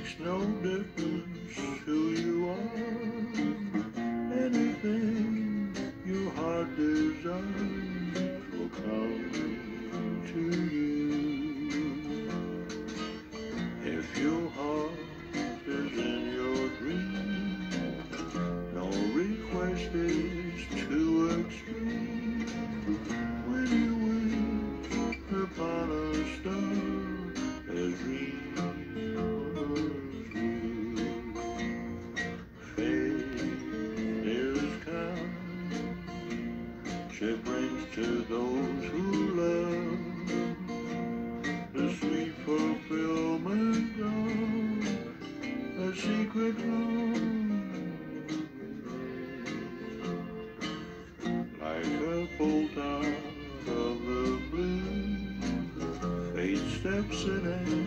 makes no difference who you are. Anything your heart desires will come to you. If your heart is in your dream, no request is too extreme. When you wish upon a star as dreams you, fate is kind. She brings to those who love the sweet fulfillment of a secret love. Like a bolt out of the blue, fate steps in